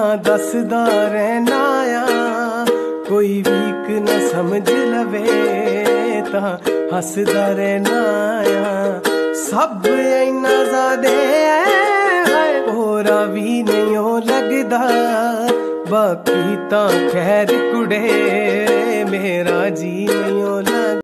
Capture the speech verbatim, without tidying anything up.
दसदा रहना आ, कोई वीक न समझ लवे तां हसदा रहना आ। सब इन्ना ज़्यादा है होरा भी नहीं हो लगदा, बाकी तां खैर कुड़े मेरा जी नहीं हो लगदा।